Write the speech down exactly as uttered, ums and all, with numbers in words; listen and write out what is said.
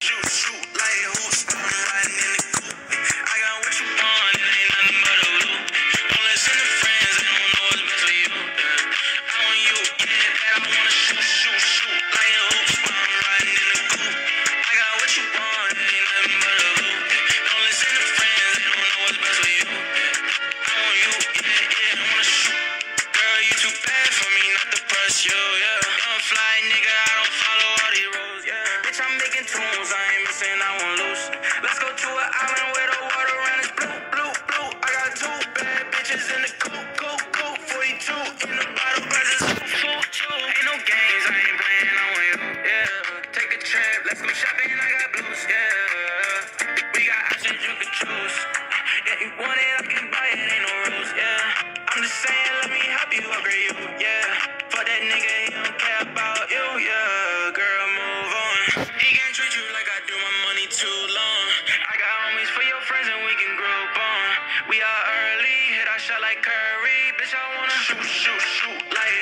Shoot, shoot like hoops, I'm riding in the coupe. I got what you want, it ain't nothing but a loop. Don't listen to friends, they don't know what's best for you. Yeah. I want you, yeah, that I wanna shoot, shoot, shoot like hoops, I'm riding in the coupe. I got what you want, it ain't nothing but a loop. Don't listen to friends, they don't know what's best for you. Yeah. I want you, yeah, yeah, I wanna shoot. Girl, you too bad for me not to press you, yeah. Young fly nigga, I don't follow all these rules, yeah. Bitch, I'm making tunes, I ain't missing, I won't lose. Let's go to an island where the water run is blue, blue, blue. I got two bad bitches in the coop, coop, coop. forty-two in the bottle, versus fool, fool. Ain't no games, I ain't playing, I want you, yeah. Take a trip, let's go shopping, I got blues, yeah. We got options you can choose. Yeah, you want it, I can buy it, ain't no rules, yeah. I'm just saying, let me help you upgrade you, yeah. Fuck that nigga, he don't care about you, yeah. Girl, move on. He can't treat you like I do, my money too long. I got homies for your friends and we can group on. We are early, hit our shot like Curry. Bitch, I wanna shoot, shoot, shoot like